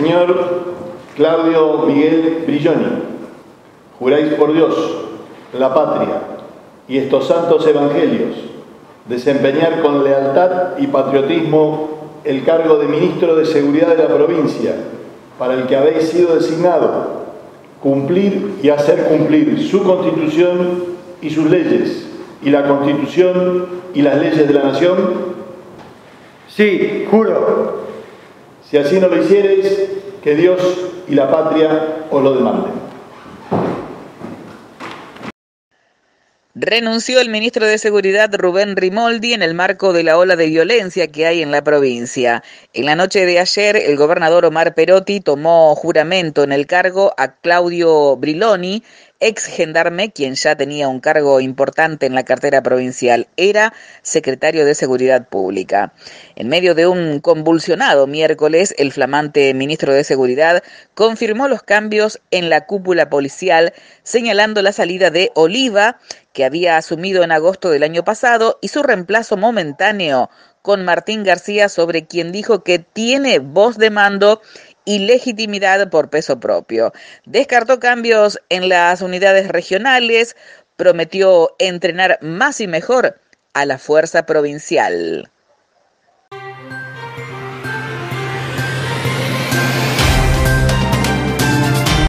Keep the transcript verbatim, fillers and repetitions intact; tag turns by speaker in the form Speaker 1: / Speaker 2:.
Speaker 1: Señor Claudio Miguel Brilloni, juráis por Dios, la patria y estos santos evangelios desempeñar con lealtad y patriotismo el cargo de Ministro de Seguridad de la provincia, para el que habéis sido designado, cumplir y hacer cumplir su Constitución y sus leyes, y la Constitución y las leyes de la Nación?
Speaker 2: Sí, juro.
Speaker 1: Si así no lo hiciereis, que Dios y la patria os lo demanden.
Speaker 3: Renunció el ministro de Seguridad Rubén Rimoldi en el marco de la ola de violencia que hay en la provincia. En la noche de ayer, el gobernador Omar Perotti tomó juramento en el cargo a Claudio Brilloni, ex gendarme, quien ya tenía un cargo importante en la cartera provincial. Era secretario de Seguridad Pública. En medio de un convulsionado miércoles, el flamante ministro de Seguridad confirmó los cambios en la cúpula policial, señalando la salida de Oliva, que había asumido en agosto del año pasado, y su reemplazo momentáneo con Martín García, sobre quien dijo que tiene voz de mando y legitimidad por peso propio. Descartó cambios en las unidades regionales, prometió entrenar más y mejor a la fuerza provincial.